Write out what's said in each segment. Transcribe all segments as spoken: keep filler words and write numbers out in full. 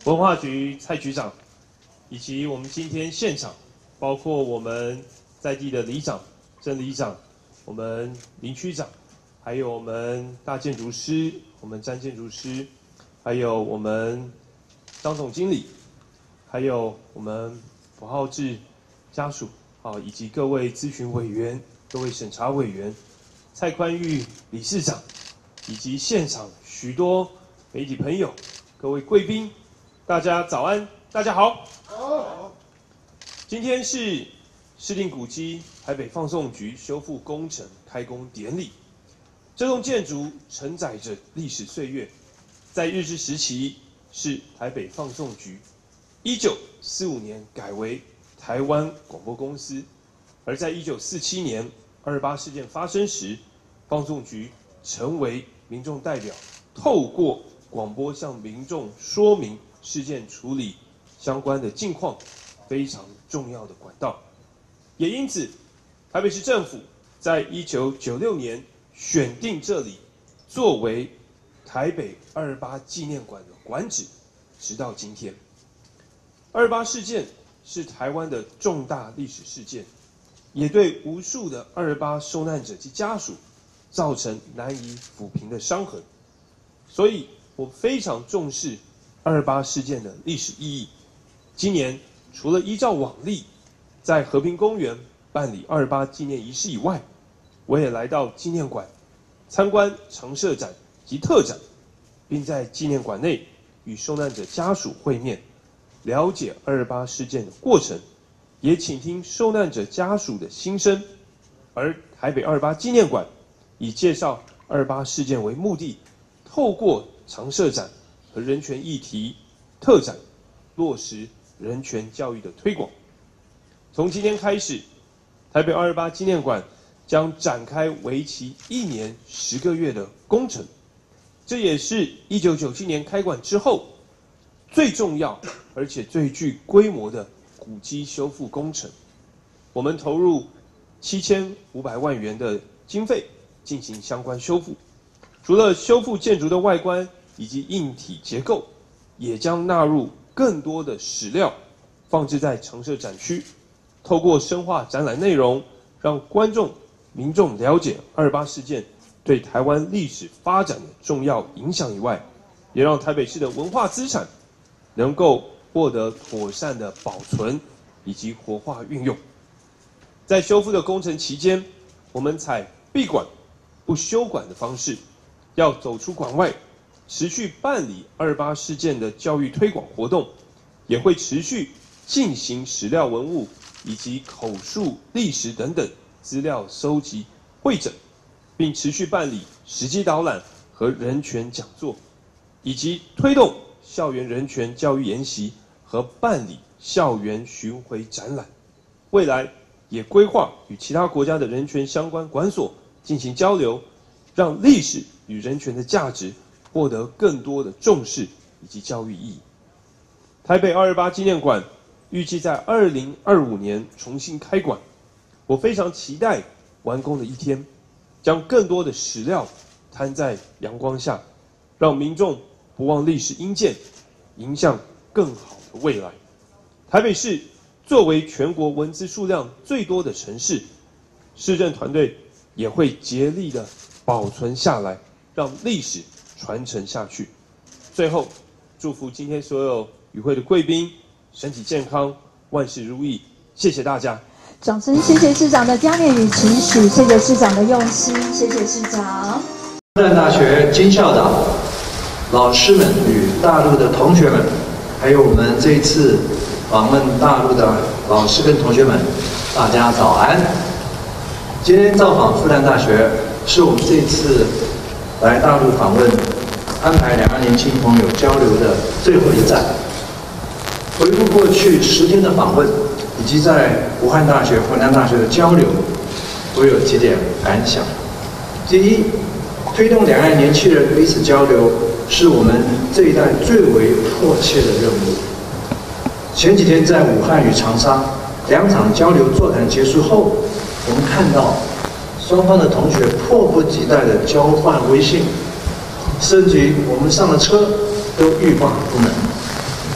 文化局蔡局长，以及我们今天现场，包括我们在地的里长、镇里长、我们林区长，还有我们大建筑师、我们詹建筑师，还有我们张总经理，还有我们朴浩志家属，好，以及各位咨询委员、各位审查委员、蔡宽裕理事长，以及现场许多媒体朋友、各位贵宾，大家早安，大家好。好。今天是市定古迹台北放送局修复工程开工典礼。这栋建筑承载着历史岁月，在日治时期是台北放送局，一九四五年改为台湾广播公司，而在一九四七年二二八事件发生时，放送局成为民众代表，透过广播向民众说明事件处理相关的近况，非常重要的管道。也因此，台北市政府在一九九六年选定这里作为台北二二八纪念馆的馆址，直到今天。二二八事件是台湾的重大历史事件，也对无数的二二八受难者及家属造成难以抚平的伤痕。所以我非常重视二二八事件的历史意义。今年除了依照往例在和平公园办理二二八纪念仪式以外，我也来到纪念馆参观常设展及特展，并在纪念馆内与受难者家属会面，了解二二八事件的过程，也倾听受难者家属的心声。而台北二二八纪念馆以介绍二二八事件为目的，透过常设展和人权议题特展，落实人权教育的推广。从今天开始，台北二二八纪念馆将展开为期一年十个月的工程，这也是一九九七年开馆之后最重要而且最具规模的古迹修复工程。我们投入七千五百万元的经费进行相关修复，除了修复建筑的外观以及硬体结构，也将纳入更多的史料放置在常设展区，透过深化展览内容，让观众民众了解二二八事件对台湾历史发展的重要影响以外，也让台北市的文化资产能够获得妥善的保存以及活化运用。在修复的工程期间，我们采闭馆不休馆的方式，要走出馆外，持续办理二二八事件的教育推广活动，也会持续进行史料文物以及口述历史等等资料收集汇整，并持续办理实际导览和人权讲座，以及推动校园人权教育研习和办理校园巡回展览。未来也规划与其他国家的人权相关馆所进行交流，让历史与人权的价值获得更多的重视以及教育意义。台北二二八纪念馆预计在二零二五年重新开馆，我非常期待完工的一天，将更多的史料摊在阳光下，让民众不忘历史因鉴，迎向更好的未来。台北市作为全国文资数量最多的城市，市政团队也会竭力的保存下来，让历史传承下去。最后，祝福今天所有与会的贵宾身体健康，万事如意。谢谢大家。 掌声，谢谢市长的嘉年与期许，谢谢市长的用心，谢谢市长。 复旦大学金校长、老师们与大陆的同学们，还有我们这一次访问大陆的老师跟同学们，大家早安。今天造访复旦大学，是我们这一次来大陆访问、安排两岸年轻朋友交流的最后一站。回顾过去十天的访问，以及在武汉大学、湖南大学的交流，我有几点感想。第一，推动两岸年轻人彼此交流，是我们这一代最为迫切的任务。前几天在武汉与长沙两场交流座谈结束后，我们看到双方的同学迫不及待地交换微信，甚至于我们上了车都欲罢不能。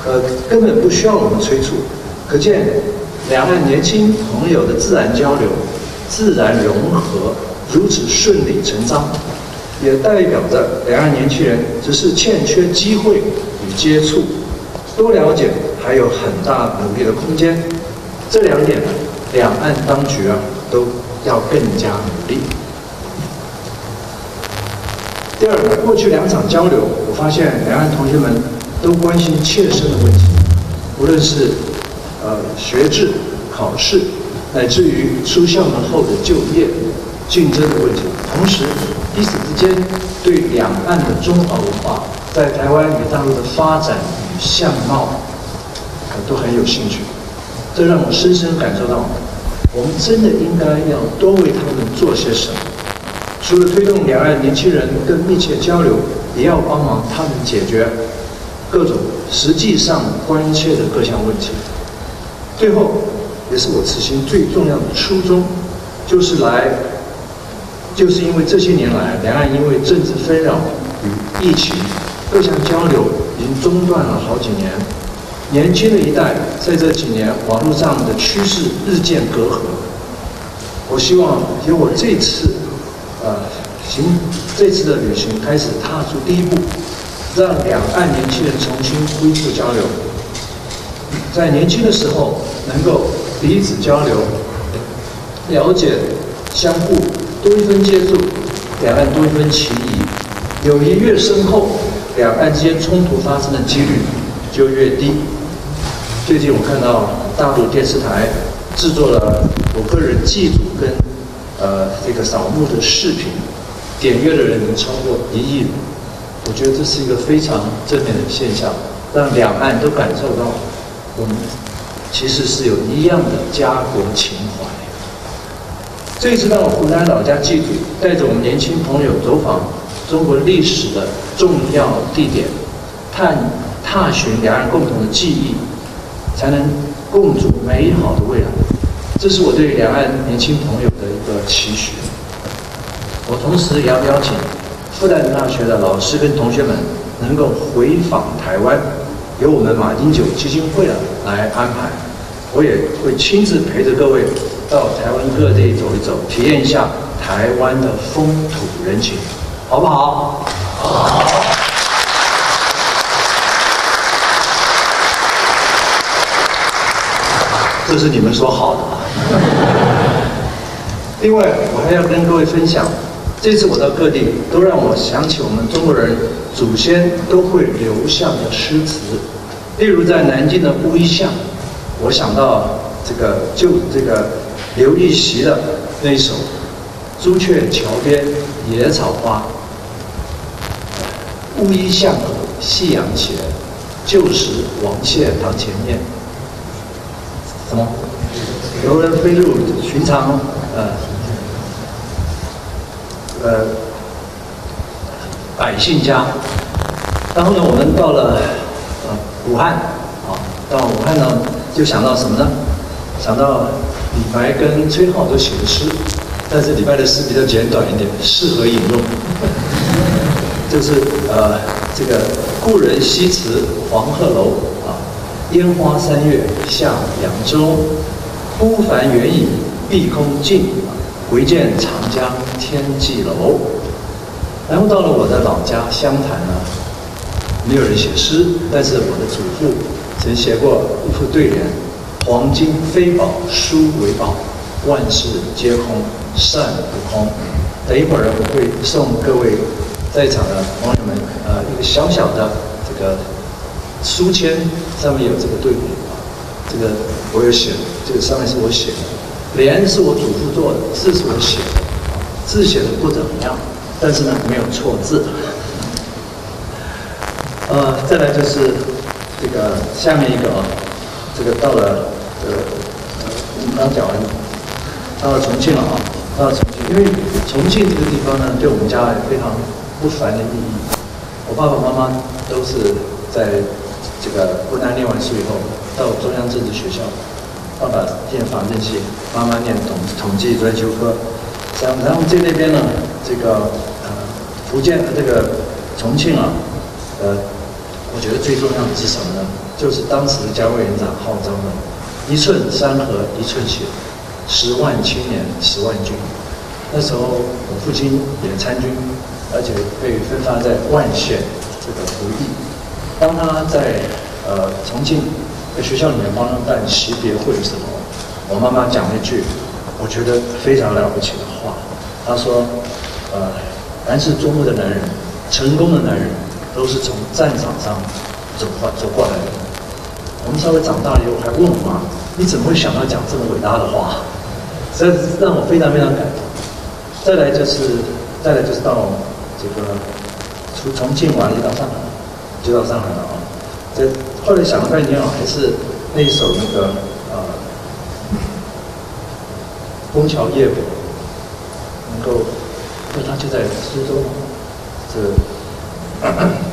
呃，根本不需要我们催促。可见，两岸年轻朋友的自然交流、自然融合如此顺理成章，也代表着两岸年轻人只是欠缺机会与接触，多了解还有很大努力的空间。这两点，两岸当局啊都要更加努力。第二，过去两场交流，我发现两岸同学们都关心切身的问题，无论是呃学制、考试，乃至于出校门后的就业、竞争的问题。同时，彼此之间对两岸的中华文化在台湾与大陆的发展与相貌，呃，都很有兴趣。这让我深深感受到，我们真的应该要多为他们做些什么。除了推动两岸年轻人更密切交流，也要帮忙他们解决各种实际上关切的各项问题。最后，也是我此行最重要的初衷，就是来，就是因为这些年来，两岸因为政治纷扰与疫情，各项交流已经中断了好几年。年轻的一代在这几年网络上的趋势日渐隔阂。我希望由我这次。呃，行这次的旅行开始踏出第一步，让两岸年轻人重新恢复交流，在年轻的时候能够彼此交流、了解、相互多一分接触，两岸多一分情谊。友谊越深厚，两岸之间冲突发生的几率就越低。最近我看到大陆电视台制作了我个人祭祖跟。呃，这个扫墓的视频，点阅的人能超过一亿，我觉得这是一个非常正面的现象，让两岸都感受到我们其实是有一样的家国情怀。这一次到湖南老家祭祖，带着我们年轻朋友走访中国历史的重要地点，探踏寻两岸共同的记忆，才能共筑美好的未来。这是我对两岸年轻朋友的一个期许。我同时也要邀请复旦大学的老师跟同学们能够回访台湾，由我们马英九基金会的来安排。我也会亲自陪着各位到台湾各地走一走，体验一下台湾的风土人情，好不好？好。这是你们说好的。另外，我还要跟各位分享，这次我到各地，都让我想起我们中国人祖先都会留下的诗词。例如在南京的乌衣巷，我想到这个就这个刘禹锡的那一首《朱雀桥边野草花》，乌衣巷口夕阳斜，旧时王谢堂前面。什么？游人飞入寻常呃呃百姓家。然后呢，我们到了呃武汉，啊，到武汉呢就想到什么呢？想到李白跟崔颢都写的诗，但是李白的诗比较简短一点，适合引用。就是呃这个故人西辞黄鹤楼啊。烟花三月下扬州，孤帆远影碧空尽，唯见长江天际楼。然后到了我的老家湘潭呢，没有人写诗，但是我的祖父曾写过一副对联：黄金非宝，书为宝，万事皆空，善不空。等一会儿我会送各位在场的朋友们呃一个小小的这个书签，上面有这个对联啊，这个我有写，这个上面是我写的，联是我祖父做的，字是我写的，字写的不怎么样，但是呢没有错字。呃，再来就是这个下面一个啊，这个到了呃，我们刚讲完，到了重庆了啊，到了重庆，因为重庆这个地方呢，对我们家有非常不凡的意义。我爸爸妈妈都是在这个湖南念完书以后，到中央政治学校，爸爸念法政系，妈妈念统统计专修科。然后，然后在那边呢，这个呃福建这个重庆啊，呃我觉得最重要的是什么呢？就是当时的蒋委员长号召的“一寸山河一寸血，十万青年十万军”。那时候我父亲也参军，而且被分发在万县这个服役。当他在呃重庆在学校里面帮他办习别会的时候，我妈妈讲了一句我觉得非常了不起的话。她说：“呃，凡是中国的男人，成功的男人，都是从战场上走过走过来的。”我们稍微长大了以后，还问我妈：“你怎么会想到讲这么伟大的话？”这让我非常非常感动。再来就是，再来就是到这个从重庆完了就到上海，就到上海了啊。这后来想了半天啊，还是那一首那个呃《枫桥夜泊》能够，因为它就在苏州嘛，这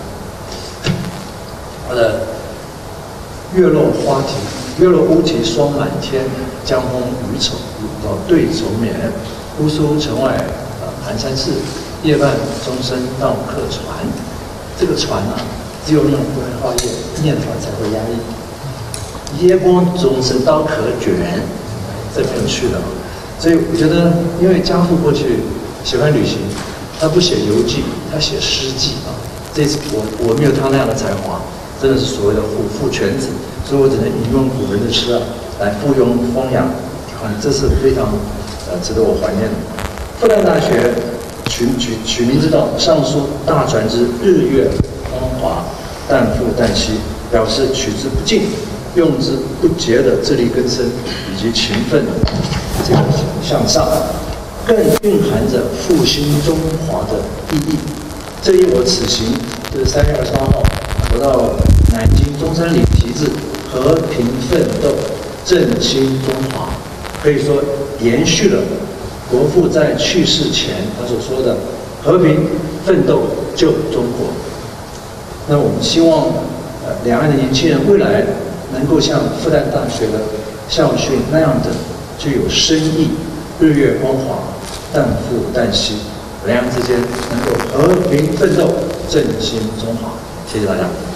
它的月落花啼，月落乌啼霜满天，江风雨丑到对愁眠。姑苏城外呃寒山寺，夜半钟声到客船。这个船啊，只有那种不会画页念法才会押韵。夜光钟声到客卷，这很有趣的。所以我觉得，因为家父过去喜欢旅行，他不写游记，他写诗记啊。这次我我没有他那样的才华，真的是所谓的虎父犬子，所以我只能引用古人的诗啊，来附庸风雅。啊，这是非常。呃，值得我怀念的。复旦大学取取取名之道，上书大传之日月光华，旦复旦夕，表示取之不尽，用之不竭的自力更生以及勤奋的这个向上，更蕴含着复兴中华的意义。这一我此行就是三月二十八号，我到南京中山陵题字“和平奋斗，振兴中华”。可以说延续了国父在去世前他所说的“和平奋斗救中国”。那我们希望，呃，两岸的年轻人未来能够像复旦大学的校训那样的具有深意，日月光华，旦复旦夕，两岸之间能够和平奋斗，振兴中华。谢谢大家。